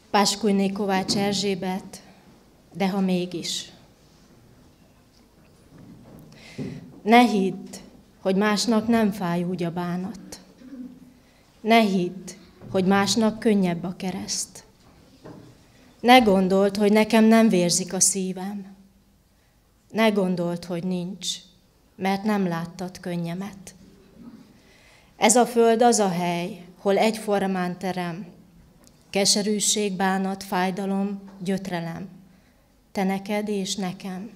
Páskújné Kovács Erzsébet, de ha mégis. Ne hidd, hogy másnak nem fáj úgy a bánat. Ne hidd, hogy másnak könnyebb a kereszt. Ne gondold, hogy nekem nem vérzik a szívem. Ne gondold, hogy nincs, mert nem láttad könnyemet. Ez a föld az a hely, hol egyformán terem, keserűség, bánat, fájdalom, gyötrelem, te neked és nekem.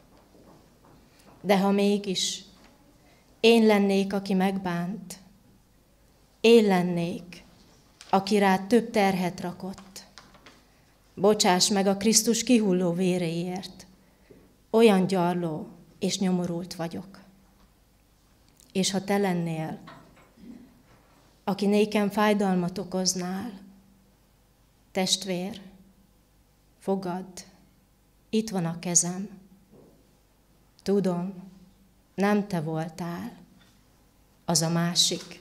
De ha mégis én lennék, aki megbánt, én lennék, aki rád több terhet rakott, bocsáss meg a Krisztus kihulló véréért, olyan gyarló és nyomorult vagyok. És ha te lennél, aki nékem fájdalmat okoznál, testvér, fogadd, itt van a kezem. Tudom, nem te voltál, az a másik,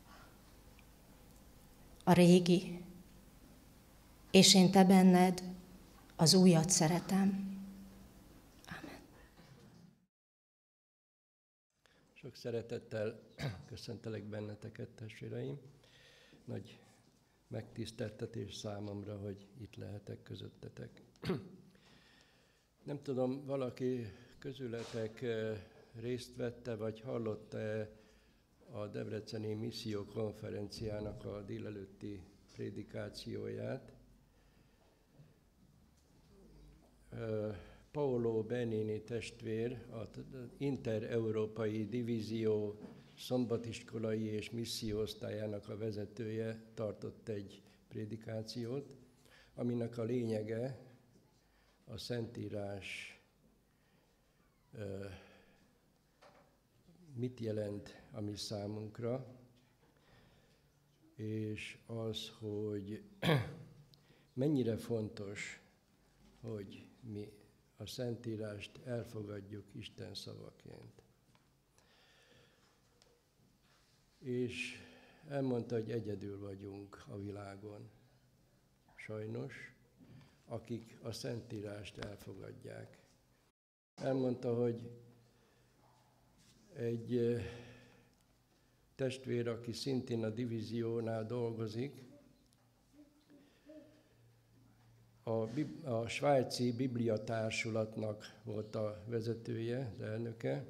a régi, és én te benned az újat szeretem. Amen. Sok szeretettel köszöntelek benneteket, testvéreim. Nagy megtiszteltetés számomra, hogy itt lehetek közöttetek. Nem tudom, valaki közületek részt vette, vagy hallotta a Debreceni Misszió konferenciának a délelőtti prédikációját. Paolo Benini testvér, az Inter-Európai Divízió szombatiskolai és misszióosztályának a vezetője tartott egy prédikációt, aminek a lényege a Szentírás mit jelent a mi számunkra, és az, hogy mennyire fontos, hogy mi a Szentírást elfogadjuk Isten szavaként. És elmondta, hogy egyedül vagyunk a világon, sajnos, akik a Szentírást elfogadják. Elmondta, hogy egy testvér, aki szintén a divíziónál dolgozik, a svájci bibliatársulatnak volt a vezetője, az elnöke,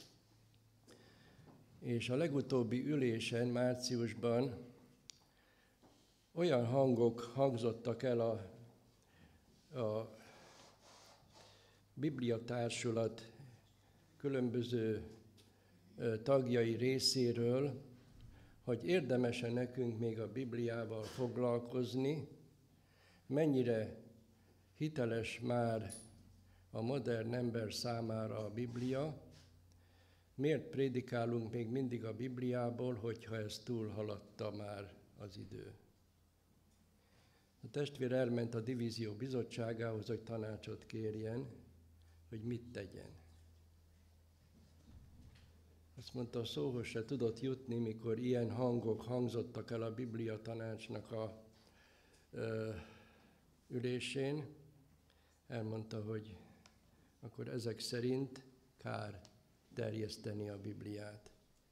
és a legutóbbi ülésen, márciusban olyan hangok hangzottak el a bibliatársulat különböző tagjai részéről, hogy érdemes-e nekünk még a Bibliával foglalkozni, mennyire hiteles már a modern ember számára a Biblia, miért prédikálunk még mindig a Bibliából, hogyha ez túlhaladta már az idő. A testvér elment a divízió bizottságához, hogy tanácsot kérjen, hogy mit tegyen. Azt mondta, a szóhoz se tudott jutni, mikor ilyen hangok hangzottak el a Biblia tanácsnak a ülésén. Elmondta, hogy akkor ezek szerint kár terjeszteni a Bibliát.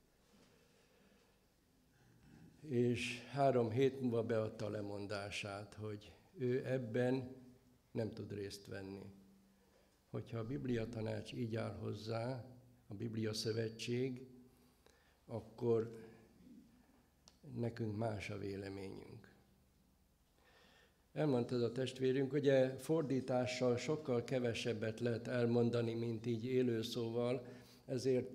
És 3 hét múlva beadta a lemondását, hogy ő ebben nem tud részt venni. Hogyha a Biblia tanács így áll hozzá, a Biblia szövetség, akkor nekünk más a véleményünk. Elmondta a testvérünk, ugye fordítással sokkal kevesebbet lehet elmondani, mint így élőszóval, ezért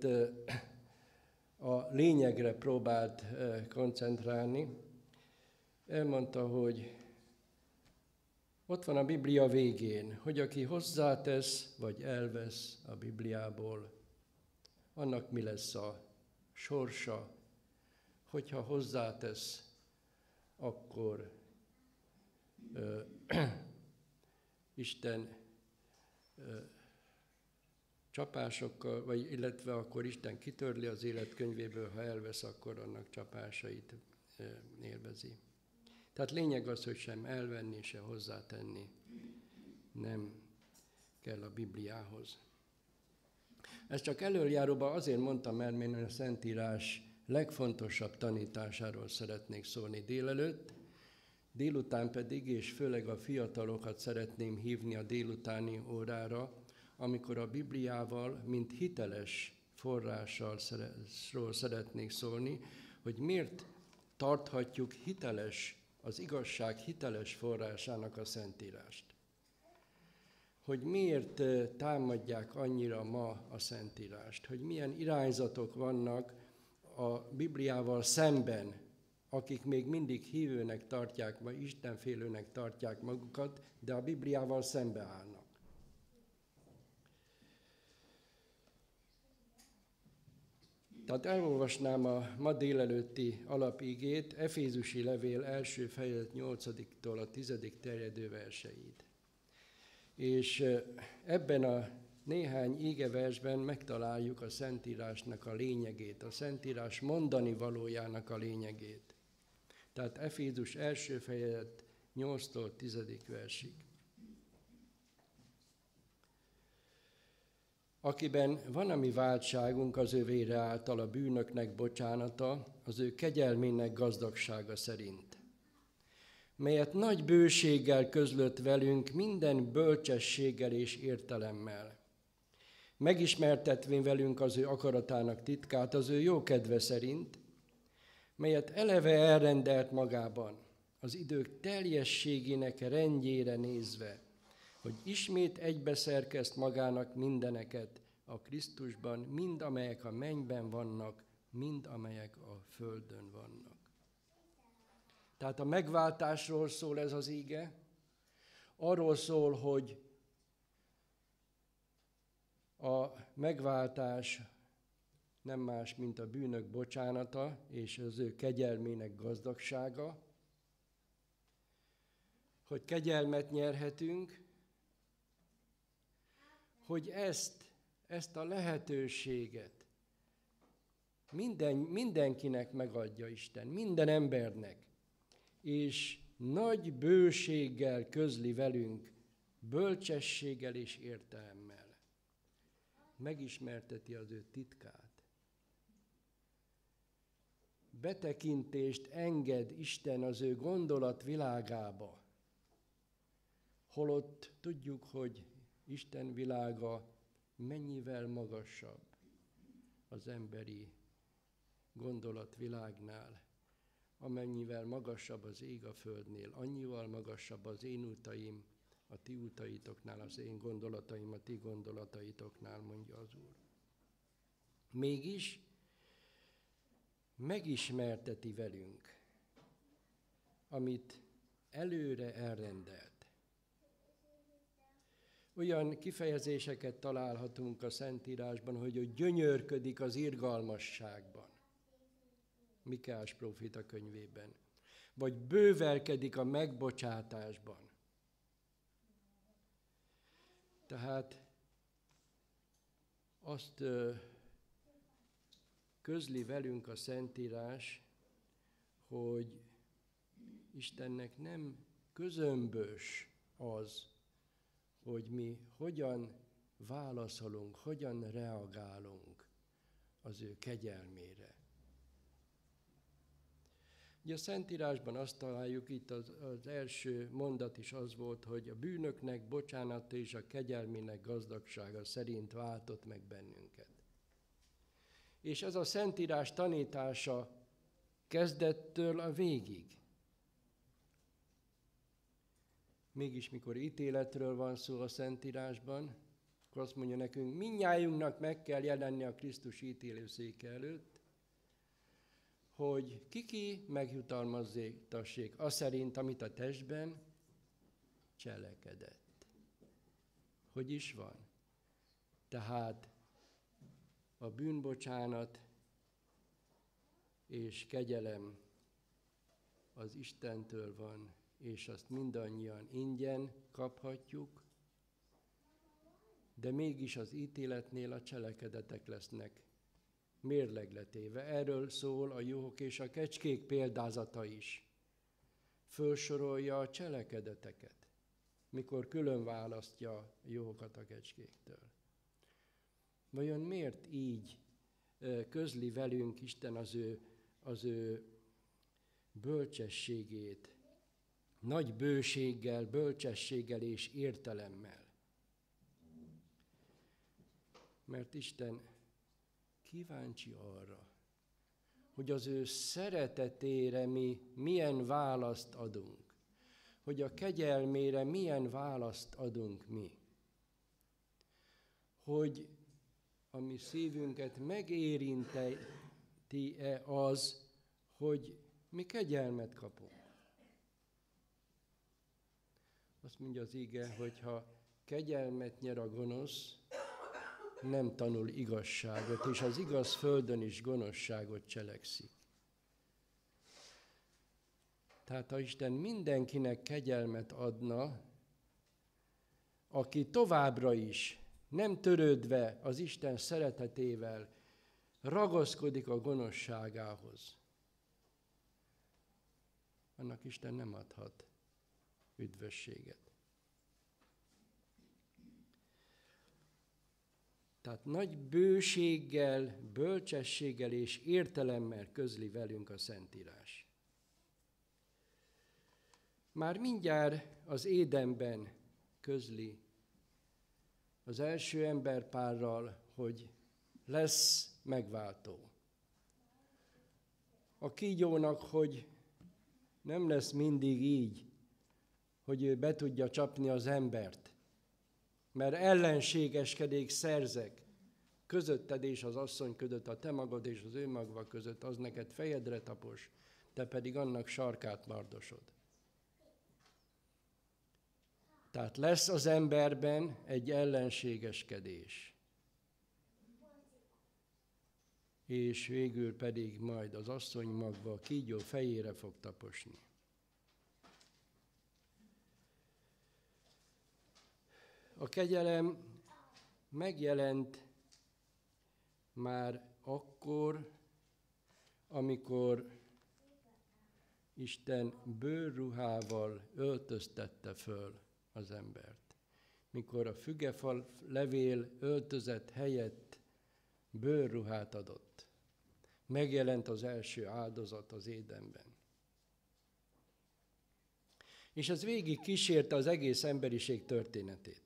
a lényegre próbált koncentrálni. Elmondta, hogy ott van a Biblia végén, hogy aki hozzátesz vagy elvesz a Bibliából, annak mi lesz a sorsa, hogyha hozzátesz, akkor Isten csapásokkal, vagy illetve akkor Isten kitörli az életkönyvéből, ha elvesz, akkor annak csapásait élvezi. Tehát lényeg az, hogy sem elvenni, se hozzátenni nem kell a Bibliához. Ezt csak elöljáróban azért mondtam el, mert a Szentírás legfontosabb tanításáról szeretnék szólni délelőtt, délután pedig, és főleg a fiatalokat szeretném hívni a délutáni órára, amikor a Bibliával, mint hiteles forrásról szeretnék szólni, hogy miért tarthatjuk hiteles, az igazság hiteles forrásának a Szentírást. Hogy miért támadják annyira ma a Szentírást, hogy milyen irányzatok vannak a Bibliával szemben, akik még mindig hívőnek tartják, vagy istenfélőnek tartják magukat, de a Bibliával szembeállnak. Tehát elolvasnám a ma délelőtti alapigét, Efézusi levél első fejezet 8-tól a 10. terjedő verseit. És ebben a néhány ígeversben megtaláljuk a Szentírásnak a lényegét, a Szentírás mondani valójának a lényegét. Tehát Efézus első fejezet 8-tól 10. versig. Akiben van a mi váltságunk az ő vére által a bűnöknek bocsánata, az ő kegyelmének gazdagsága szerint, melyet nagy bőséggel közlött velünk minden bölcsességgel és értelemmel, megismertetvén velünk az ő akaratának titkát az ő jó kedve szerint, melyet eleve elrendelt magában, az idők teljességének rendjére nézve, hogy ismét egybeszerkeszt magának mindeneket a Krisztusban, mind amelyek a mennyben vannak, mind amelyek a földön vannak. Tehát a megváltásról szól ez az íge, arról szól, hogy a megváltás nem más, mint a bűnök bocsánata és az ő kegyelmének gazdagsága, hogy kegyelmet nyerhetünk, hogy ezt a lehetőséget mindenkinek megadja Isten, minden embernek, és nagy bőséggel közli velünk, bölcsességgel és értelemmel. Megismerteti az ő titkát. Betekintést enged Isten az ő gondolat világába, holott tudjuk, hogy Isten világa mennyivel magasabb az emberi gondolatvilágnál, amennyivel magasabb az ég a földnél, annyival magasabb az én utaim a ti utaitoknál, az én gondolataim a ti gondolataitoknál, mondja az Úr. Mégis megismerteti velünk, amit előre elrendelt. Olyan kifejezéseket találhatunk a Szentírásban, hogy ő gyönyörködik az irgalmasságban. Mikeás próféta könyvében. Vagy bővelkedik a megbocsátásban. Tehát azt közli velünk a Szentírás, hogy Istennek nem közömbös az, hogy mi hogyan válaszolunk, hogyan reagálunk az ő kegyelmére. Ugye a Szentírásban azt találjuk, itt az első mondat is az volt, hogy a bűnöknek bocsánata és a kegyelmének gazdagsága szerint váltott meg bennünket. És ez a Szentírás tanítása kezdettől a végig. Mégis, mikor ítéletről van szó a Szentírásban, akkor azt mondja nekünk, mindnyájunknak meg kell jelenni a Krisztus ítélőszéke előtt, hogy ki megjutalmazzék az szerint, amit a testben cselekedett. Hogy is van? Tehát a bűnbocsánat és kegyelem az Istentől van, és azt mindannyian ingyen kaphatjuk, de mégis az ítéletnél a cselekedetek lesznek mérlegletéve. Erről szól a juhok és a kecskék példázata is. fölsorolja a cselekedeteket, mikor külön választja a juhokat a kecskéktől. Vajon miért így közli velünk Isten az ő bölcsességét, nagy bőséggel, bölcsességgel és értelemmel? Mert Isten kíváncsi arra, hogy az ő szeretetére mi milyen választ adunk, hogy a kegyelmére milyen választ adunk mi, hogy a mi szívünket megérinti-e az, hogy mi kegyelmet kapunk. Azt mondja az ige, hogy ha kegyelmet nyer a gonosz, nem tanul igazságot, és az igaz földön is gonoszságot cselekszik. Tehát ha Isten mindenkinek kegyelmet adna, aki továbbra is, nem törődve az Isten szeretetével, ragaszkodik a gonoszságához, annak Isten nem adhat üdvösséget. Tehát nagy bőséggel, bölcsességgel és értelemmel közli velünk a Szentírás. Már mindjárt az Édenben közli az első emberpárral, hogy lesz megváltó. A kígyónak, hogy nem lesz mindig így, hogy ő be tudja csapni az embert, mert ellenségeskedék szerzek közötted és az asszony között, a te magad és az ő magva között, az neked fejedre tapos, te pedig annak sarkát mardosod. Tehát lesz az emberben egy ellenségeskedés. És végül pedig majd az asszony magva a kígyó fejére fog taposni. A kegyelem megjelent már akkor, amikor Isten bőrruhával öltöztette föl az embert. Mikor a fügefal levél öltözet helyett bőrruhát adott. Megjelent az első áldozat az Édenben. És ez végig kísérte az egész emberiség történetét.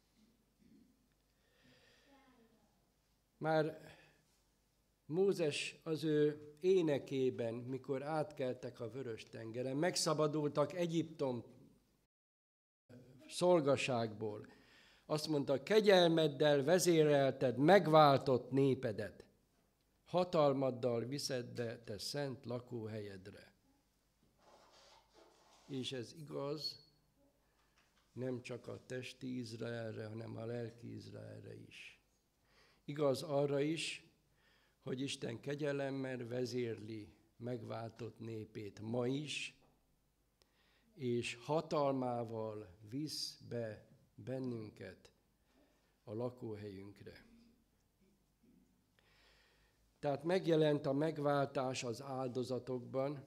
Már Mózes az ő énekében, mikor átkeltek a Vörös-tengeren, megszabadultak Egyiptom szolgaságból. Azt mondta, kegyelmeddel vezérelted megváltott népedet, hatalmaddal viszed be te szent lakóhelyedre. És ez igaz, nem csak a testi Izraelre, hanem a lelki Izraelre is. Igaz arra is, hogy Isten kegyelemmel vezérli megváltott népét ma is, és hatalmával visz be bennünket a lakóhelyünkre. Tehát megjelent a megváltás az áldozatokban,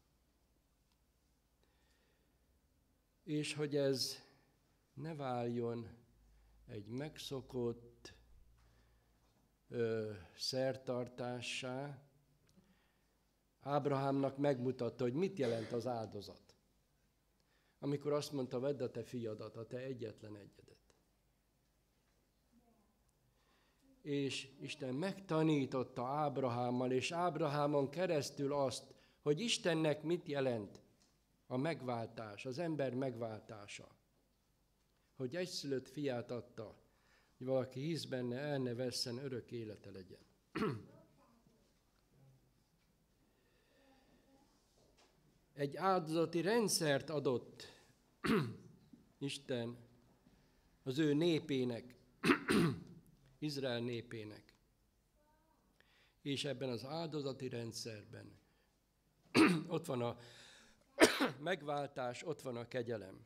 és hogy ez ne váljon egy megszokott szertartássá. Ábrahámnak megmutatta, hogy mit jelent az áldozat. Amikor azt mondta, vedd a te fiadat, a te egyetlen egyedet. És Isten megtanította Ábrahámmal, és Ábrahámon keresztül azt, hogy Istennek mit jelent a megváltás, az ember megváltása. Hogy egyszülött fiát adta, hogy valaki hisz benne, el ne vesszen, örök élete legyen. Egy áldozati rendszert adott Isten az ő népének, Izrael népének. És ebben az áldozati rendszerben ott van a megváltás, ott van a kegyelem.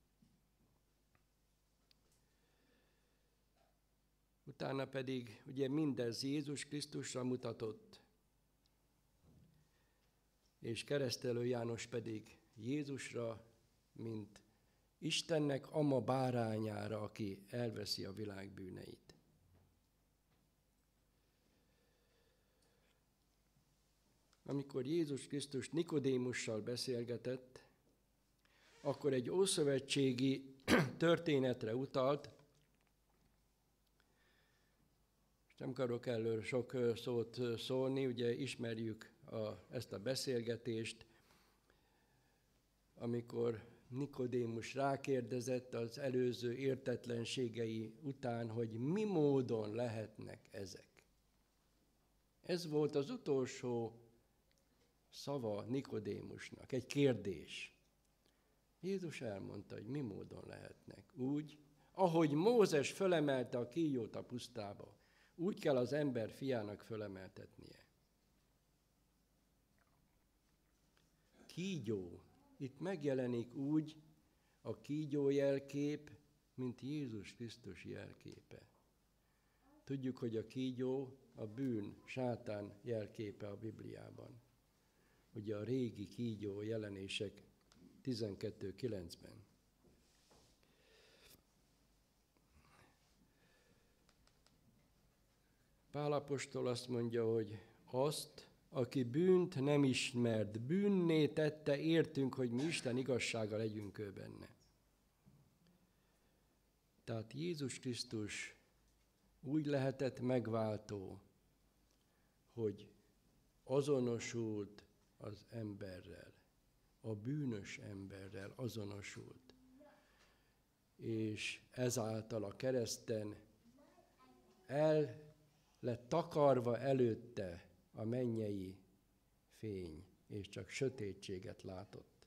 Utána pedig ugye mindez Jézus Krisztusra mutatott, és Keresztelő János pedig Jézusra, mint Istennek ama bárányára, aki elveszi a világ bűneit. Amikor Jézus Krisztus Nikodémussal beszélgetett, akkor egy ószövetségi történetre utalt, és nem akarok erről sok szót szólni, ugye ismerjük ezt a beszélgetést, amikor Nikodémus rákérdezett az előző értetlenségei után, hogy mi módon lehetnek ezek. Ez volt az utolsó szava Nikodémusnak, egy kérdés. Jézus elmondta, hogy mi módon lehetnek. Úgy, ahogy Mózes fölemelte a kígyót a pusztába, úgy kell az ember fiának fölemeltetnie. Kígyó. Itt megjelenik úgy a kígyó jelkép, mint Jézus Krisztus jelképe. Tudjuk, hogy a kígyó a bűn, sátán jelképe a Bibliában. Ugye a régi kígyó Jelenések 12:9-ben. Pál apostol azt mondja, hogy azt, aki bűnt nem ismert, bűnné tette, értünk, hogy mi Isten igazsága legyünk ő benne. Tehát Jézus Krisztus úgy lehetett megváltó, hogy azonosult az emberrel, a bűnös emberrel azonosult. És ezáltal a kereszten el lett takarva előtte a mennyei fény, és csak sötétséget látott.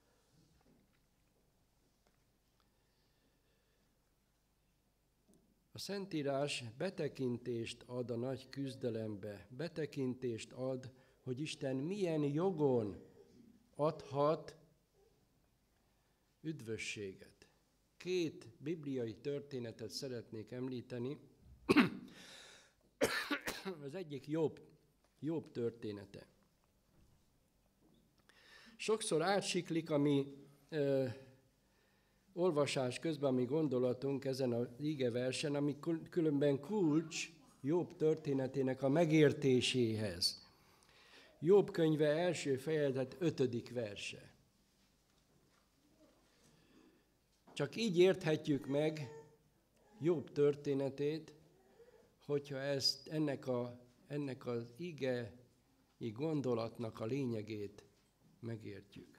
A Szentírás betekintést ad a nagy küzdelembe, betekintést ad, hogy Isten milyen jogon adhat üdvösséget. 2 bibliai történetet szeretnék említeni. Az egyik Jobb története. Sokszor átsiklik a mi olvasás közben, a mi gondolatunk ezen az igeversen, ami különben kulcs Jobb történetének a megértéséhez. Jobb könyve első fejezet 5. verse. Csak így érthetjük meg Jobb történetét, hogyha ennek az igei gondolatnak a lényegét megértjük.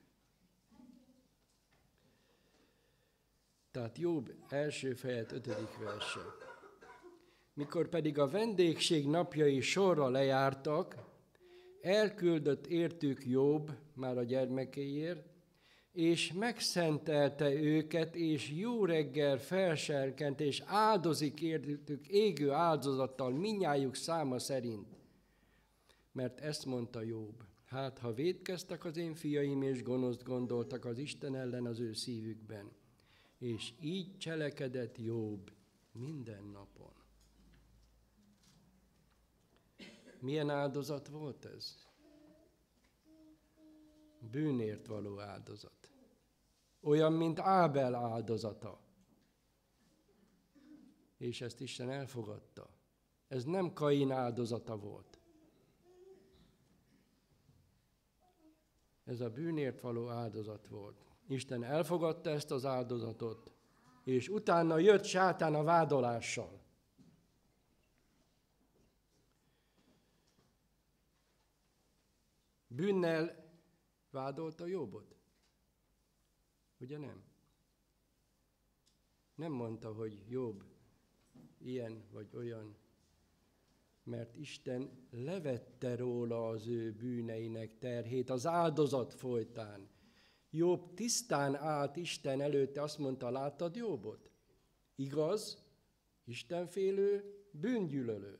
Tehát Jobb első fejezet 5. verse. Mikor pedig a vendégség napjai sorra lejártak, elküldött értük Jobb, már a gyermekéért, és megszentelte őket, és jó reggel felserkent, és áldozik értük égő áldozattal mindnyájuk száma szerint. Mert ezt mondta Jobb, hát ha vétkeztek az én fiaim, és gonoszt gondoltak az Isten ellen az ő szívükben, és így cselekedett Jobb minden napon. Milyen áldozat volt ez? Bűnért való áldozat. Olyan, mint Ábel áldozata. És ezt Isten elfogadta. Ez nem Kain áldozata volt. Ez a bűnért való áldozat volt. Isten elfogadta ezt az áldozatot, és utána jött sátán a vádolással. Bűnnel vádolta Jobbot? Ugye nem? Nem mondta, hogy Jobb ilyen vagy olyan, mert Isten levette róla az ő bűneinek terhét az áldozat folytán. Jobb tisztán állt Isten előtte, azt mondta, láttad Jobbot? Igaz, istenfélő, bűngyűlölő.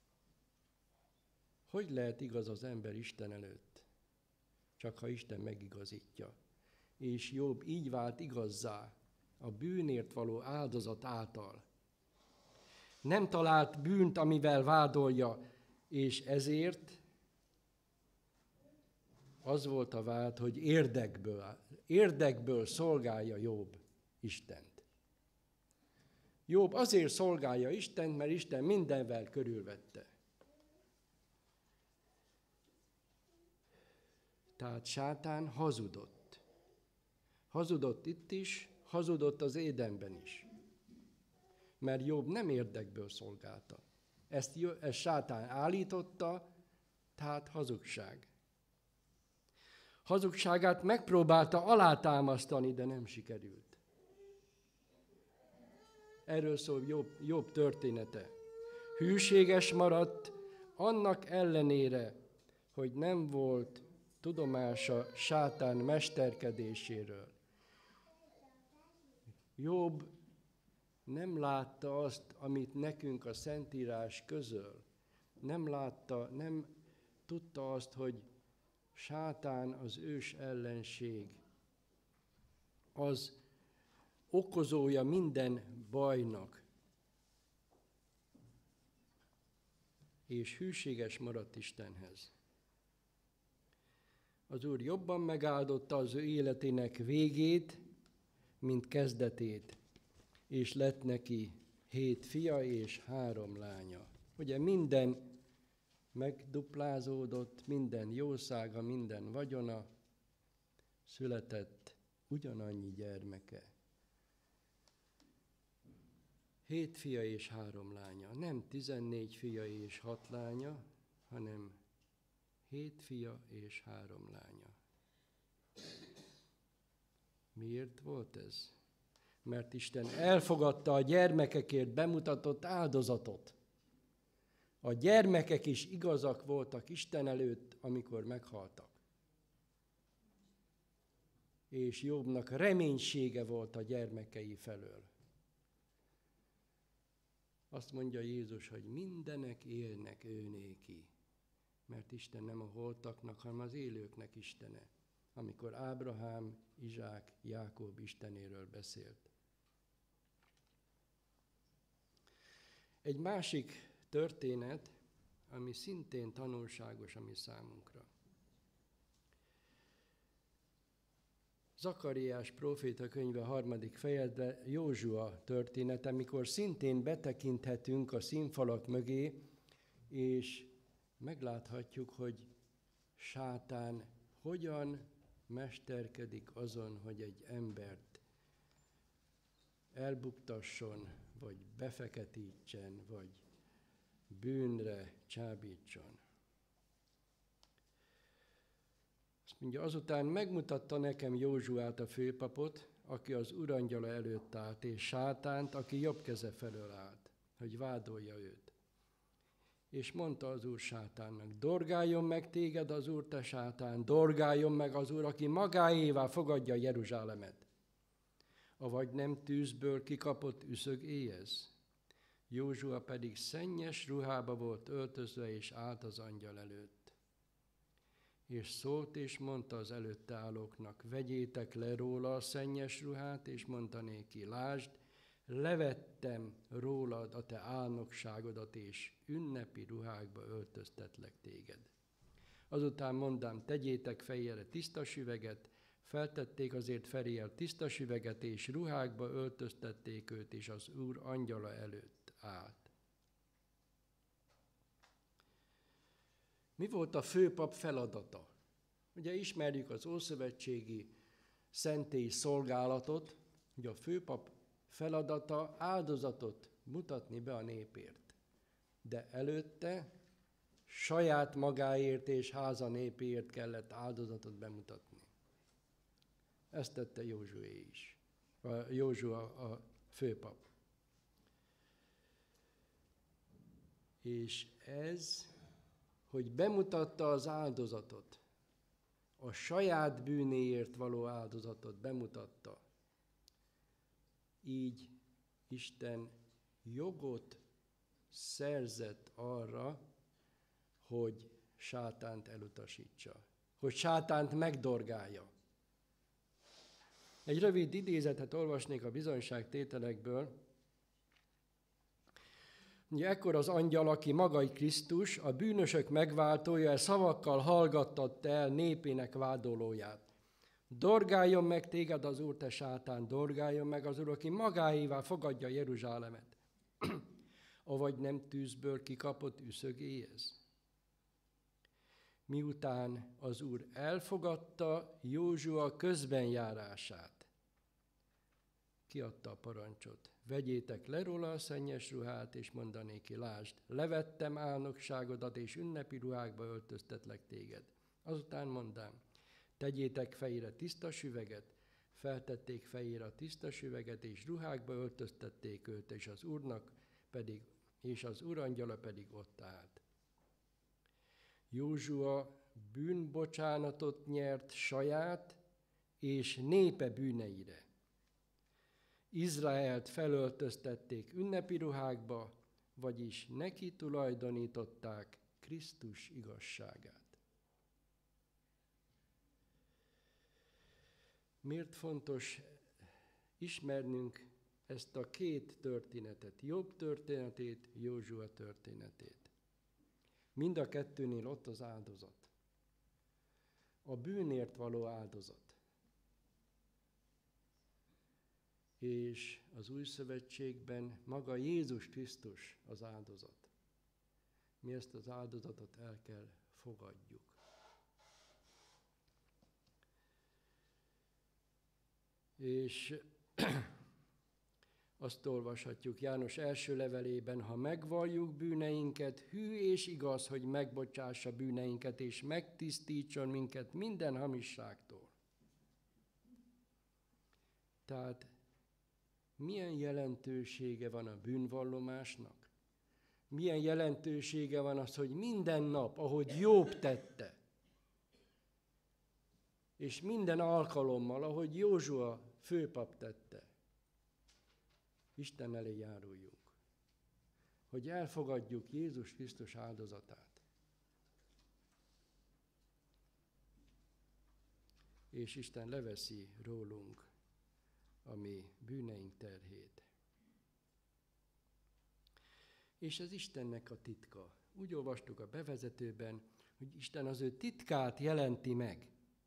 Hogy lehet igaz az ember Isten előtt? Csak ha Isten megigazítja. És Jobb így vált igazzá a bűnért való áldozat által. Nem talált bűnt, amivel vádolja, és ezért az volt a vád, hogy érdekből szolgálja Jobb Istent. Jobb azért szolgálja Istent, mert Isten mindenvel körülvette. Tehát sátán hazudott. Hazudott itt is, hazudott az Édenben is. Mert Jobb nem érdekből szolgálta. Ezt sátán állította, tehát hazugság. Hazugságát megpróbálta alátámasztani, de nem sikerült. Erről szól Jobb története. Hűséges maradt annak ellenére, hogy nem volt tudomása sátán mesterkedéséről. Jobb nem látta azt, amit nekünk a Szentírás közöl. Nem látta, nem tudta azt, hogy sátán az ős ellenség, az okozója minden bajnak. És hűséges maradt Istenhez. Az Úr jobban megáldotta az ő életének végét, mint kezdetét, és lett neki 7 fia és 3 lánya. Ugye minden megduplázódott, minden jószága, minden vagyona, született ugyanannyi gyermeke. 7 fia és 3 lánya. Nem 14 fia és 6 lánya, hanem 7 fia és 3 lánya. Miért volt ez? Mert Isten elfogadta a gyermekekért bemutatott áldozatot. A gyermekek is igazak voltak Isten előtt, amikor meghaltak. És Jobbnak reménysége volt a gyermekei felől. Azt mondja Jézus, hogy mindenek élnek őnéki, mert Isten nem a holtaknak, hanem az élőknek Istene, amikor Ábrahám, Izsák, Jákob Istenéről beszélt. Egy másik történet, ami szintén tanulságos a mi számunkra. Zakariás próféta könyve 3. fejezetben Józsua története, amikor szintén betekinthetünk a színfalak mögé, és megláthatjuk, hogy sátán hogyan mesterkedik azon, hogy egy embert elbuktasson, vagy befeketítsen, vagy bűnre csábítson. Azt mondja, azután megmutatta nekem Józsuát a főpapot, aki az urangyala előtt állt, és sátánt, aki jobb keze felől állt, hogy vádolja őt. És mondta az Úr sátánnak, dorgáljon meg téged az Úr, te sátán, dorgáljon meg az Úr, aki magáévá fogadja Jeruzsálemet. Avagy nem tűzből kikapott üszög éjez? Józsua pedig szennyes ruhába volt öltözve, és állt az angyal előtt. És szólt, és mondta az előtte állóknak, vegyétek le róla a szennyes ruhát, és mondta néki, lásd, levettem rólad a te álnokságodat, és ünnepi ruhákba öltöztetlek téged. Azután mondám, tegyétek fejére tiszta süveget, feltették azért feléjel tiszta süveget, és ruhákba öltöztették őt, és az Úr angyala előtt állt. Mi volt a főpap feladata? Ugye ismerjük az ószövetségi szentély szolgálatot, hogy a főpap feladata áldozatot mutatni be a népért. De előtte saját magáért és háza népéért kellett áldozatot bemutatni. Ezt tette Józsué is. Józsua a főpap. És ez, hogy bemutatta az áldozatot, a saját bűnéért való áldozatot bemutatta, így Isten jogot szerzett arra, hogy sátánt elutasítsa, hogy sátánt megdorgálja. Egy rövid idézetet olvasnék a bizonyságtételekből. Ugye ekkor az angyal, aki maga Krisztus, a bűnösök megváltója, szavakkal hallgattatta el népének vádolóját. Dorgáljon meg téged az Úr, te sátán, dorgáljon meg az Úr, aki magáévá fogadja Jeruzsálemet. Avagy nem tűzből kikapott üszögélyez. Miután az Úr elfogadta Józsua közbenjárását, kiadta a parancsot. Vegyétek le róla a szennyes ruhát, és mondanéki, lásd, levettem álnokságodat, és ünnepi ruhákba öltöztetlek téged. Azután mondám, tegyétek fejére tiszta süveget, feltették fejére a tiszta süveget, és ruhákba öltöztették őt, és az Úr angyala pedig ott állt. Józsua bűnbocsánatot nyert saját és népe bűneire. Izraelt felöltöztették ünnepi ruhákba, vagyis neki tulajdonították Krisztus igazságát. Miért fontos ismernünk ezt a két történetet, Jobb történetét, Józsua történetét? Mind a kettőnél ott az áldozat. A bűnért való áldozat. És az új szövetségben maga Jézus Krisztus az áldozat. Mi ezt az áldozatot el kell fogadjuk. És azt olvashatjuk János első levelében, ha megvalljuk bűneinket, hű és igaz, hogy megbocsássa bűneinket, és megtisztítson minket minden hamisságtól. Tehát milyen jelentősége van a bűnvallomásnak? Milyen jelentősége van az, hogy minden nap, ahogy Jobb tette, és minden alkalommal, ahogy Józsua főpap tette, Isten elé járuljunk, hogy elfogadjuk Jézus Krisztus áldozatát. És Isten leveszi rólunk a mi bűneink terhét. És ez Istennek a titka. Úgy olvastuk a bevezetőben, hogy Isten az ő titkát jelenti meg.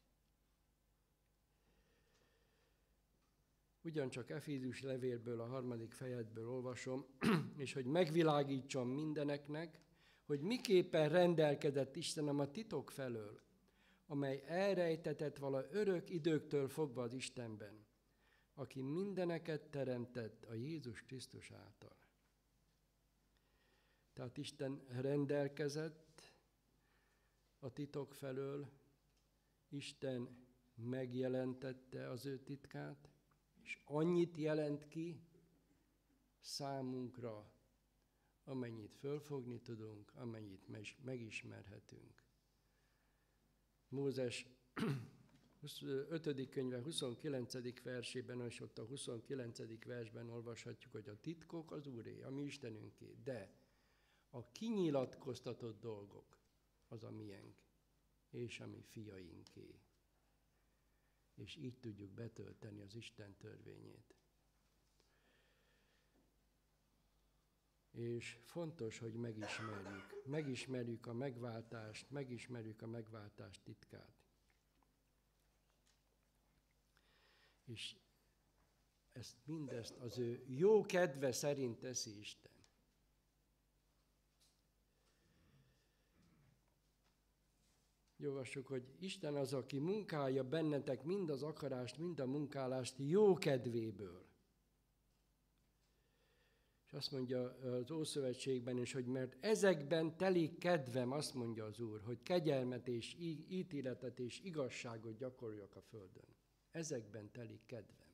Ugyancsak Efézus levélből, a 3. fejezetből olvasom, és hogy megvilágítsam mindeneknek, hogy miképpen rendelkezett Istenem a titok felől, amely elrejtetett vala örök időktől fogva az Istenben, aki mindeneket teremtett a Jézus Krisztus által. Tehát Isten rendelkezett a titok felől, Isten megjelentette az ő titkát, és annyit jelent ki számunkra, amennyit fölfogni tudunk, amennyit megismerhetünk. Mózes 5. könyve 29. versében, és ott a 29. versben olvashatjuk, hogy a titkok az Úré, a mi Istenünké, de a kinyilatkoztatott dolgok az a miénk, és a mi fiainké. És így tudjuk betölteni az Isten törvényét. És fontos, hogy megismerjük a megváltást, megismerjük a megváltás titkát. És mindezt az ő jó kedve szerint teszi Isten. Olvassuk, hogy Isten az, aki munkálja bennetek mind az akarást, mind a munkálást jó kedvéből. És azt mondja az Ószövetségben is, hogy mert ezekben telik kedvem, azt mondja az Úr, hogy kegyelmet és ítéletet és igazságot gyakoroljak a földön. Ezekben telik kedvem.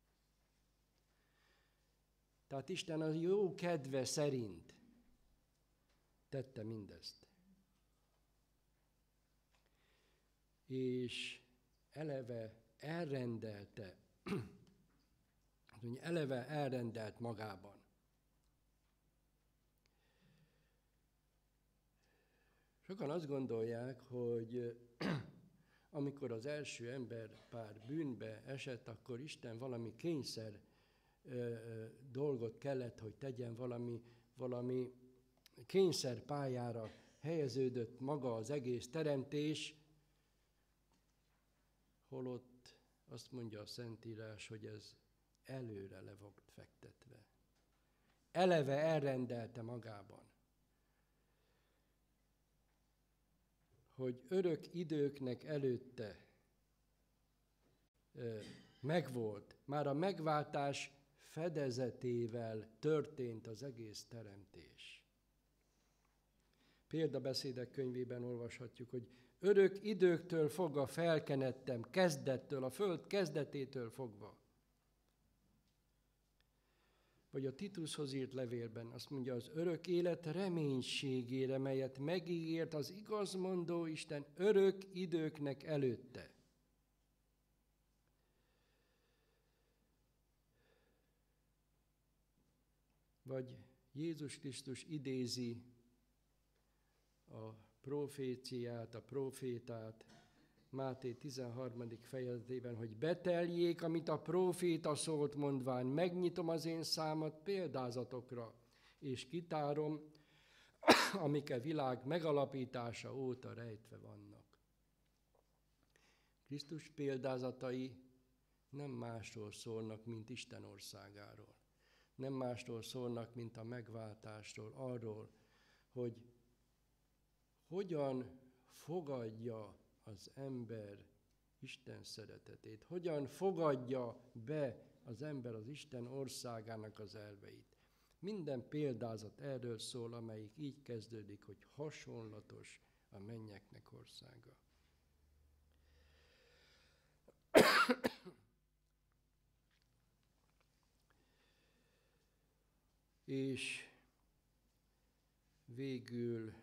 Tehát Isten a jó kedve szerint tette mindezt. És eleve elrendelte, eleve elrendelt magában. Sokan azt gondolják, hogy amikor az első emberpár bűnbe esett, akkor Isten valami kényszer dolgot kellett, hogy tegyen, valami valami kényszerpályára helyeződött maga az egész teremtés, holott azt mondja a Szentírás, hogy ez előre le volt fektetve. Eleve elrendelte magában, hogy örök időknek előtte megvolt, már a megváltás fedezetével történt az egész teremtés. Példabeszédek könyvében olvashatjuk, hogy örök időktől fogva felkenettem, kezdettől, a föld kezdetétől fogva. Vagy a Titushoz írt levélben azt mondja, az örök élet reménységére, melyet megígért az igazmondó Isten örök időknek előtte. Vagy Jézus Krisztus idézi a proféciát, a profétát Máté 13. fejezetében, hogy beteljék, amit a próféta szólt mondván, megnyitom az én számat példázatokra, és kitárom, amik a világ megalapítása óta rejtve vannak. Krisztus példázatai nem másról szólnak, mint Isten országáról. Nem másról szólnak, mint a megváltásról, arról, hogy hogyan fogadja az ember Isten szeretetét, hogyan fogadja be az ember az Isten országának az elveit. Minden példázat erről szól, amelyik így kezdődik, hogy hasonlatos a mennyeknek országa. És végül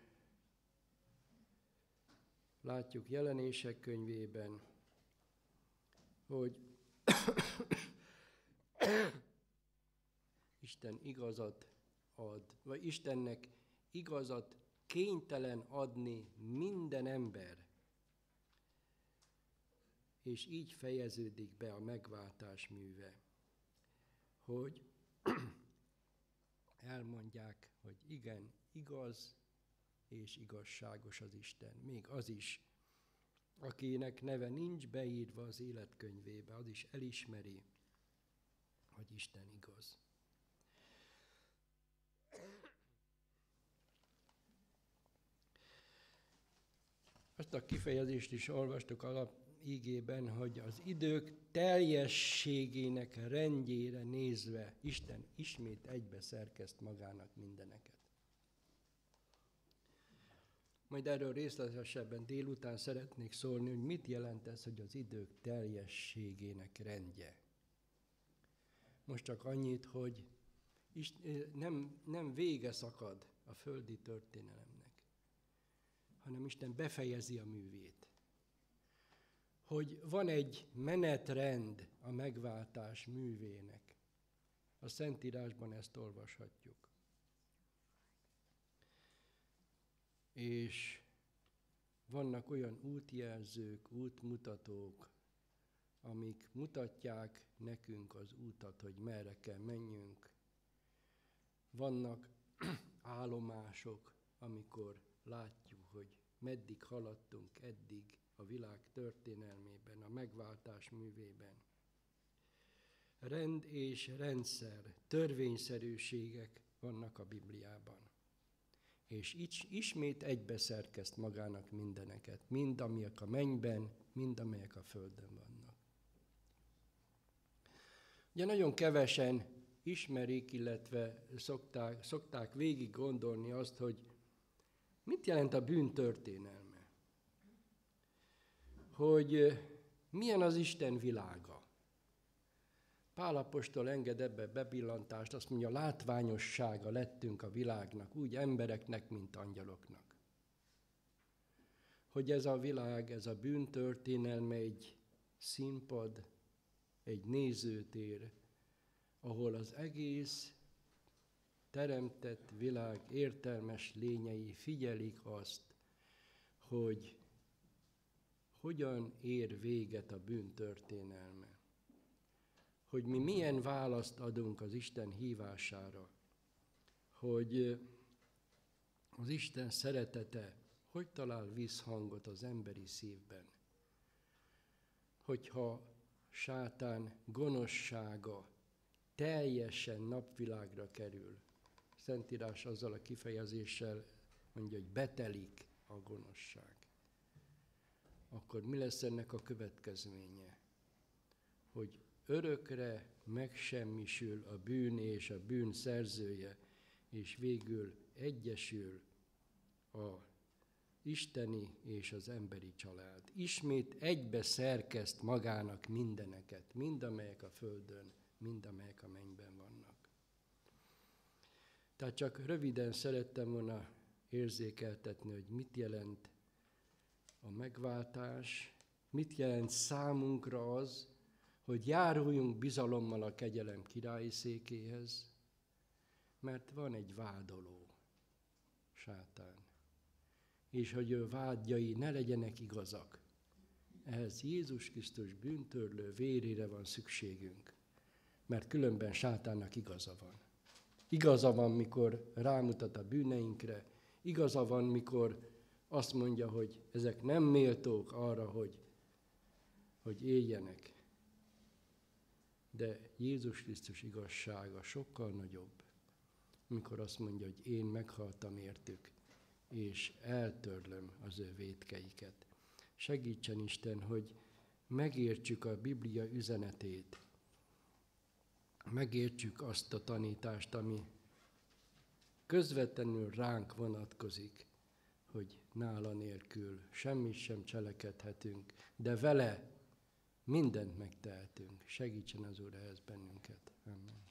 látjuk Jelenések könyvében, hogy Isten igazat ad, vagy Istennek igazat kénytelen adni minden ember. És így fejeződik be a megváltás műve, hogy elmondják, hogy igen, igaz és igazságos az Isten. Még az is, akinek neve nincs beírva az életkönyvébe, az is elismeri, hogy Isten igaz. Azt a kifejezést is olvastuk alapígében, hogy az idők teljességének rendjére nézve Isten ismét egybe szerkeszt magának mindeneket. Majd erről részletesebben délután szeretnék szólni, hogy mit jelent ez, hogy az idők teljességének rendje. Most csak annyit, hogy nem vége szakad a földi történelemnek, hanem Isten befejezi a művét. Hogy van egy menetrend a megváltás művének. A Szentírásban ezt olvashatjuk. És vannak olyan útjelzők, útmutatók, amik mutatják nekünk az útat, hogy merre kell menjünk. Vannak állomások, amikor látjuk, hogy meddig haladtunk eddig a világ történelmében, a megváltás művében. Rend és rendszer, törvényszerűségek vannak a Bibliában. És ismét egybeszerkeszt magának mindeneket, mind amelyek a mennyben, mind amelyek a földön vannak. Ugye nagyon kevesen ismerik, illetve szokták végig gondolni azt, hogy mit jelent a bűn történelme. Hogy milyen az Isten világa. Pál apostol enged ebbe bepillantást, azt mondja, látványossága lettünk a világnak, úgy embereknek, mint angyaloknak. Hogy ez a világ, ez a bűntörténelme egy színpad, egy nézőtér, ahol az egész teremtett világ értelmes lényei figyelik azt, hogy hogyan ér véget a bűntörténelme. Hogy mi milyen választ adunk az Isten hívására, hogy az Isten szeretete hogy talál visszhangot az emberi szívben. Hogyha sátán gonoszsága teljesen napvilágra kerül, Szentírás azzal a kifejezéssel mondja, hogy betelik a gonoszság, akkor mi lesz ennek a következménye? Hogy örökre megsemmisül a bűn és a bűn szerzője, és végül egyesül a isteni és az emberi család. Ismét egybe szerkeszt magának mindeneket, mind amelyek a földön, mind amelyek a mennyben vannak. Tehát csak röviden szerettem volna érzékeltetni, hogy mit jelent a megváltás, mit jelent számunkra az, hogy járuljunk bizalommal a kegyelem királyi székéhez, mert van egy vádoló, sátán, és hogy ő vádjai ne legyenek igazak. Ehhez Jézus Krisztus bűntörlő vérére van szükségünk, mert különben sátánnak igaza van. Igaza van, mikor rámutat a bűneinkre, igaza van, mikor azt mondja, hogy ezek nem méltók arra, hogy éljenek. De Jézus Krisztus igazsága sokkal nagyobb, amikor azt mondja, hogy én meghaltam értük, és eltörlöm az ő vétkeiket. Segítsen Isten, hogy megértsük a Biblia üzenetét, megértsük azt a tanítást, ami közvetlenül ránk vonatkozik, hogy nála nélkül semmit sem cselekedhetünk, de vele mindent megtehetünk. Segítsen az Úr ehhez bennünket. Amen.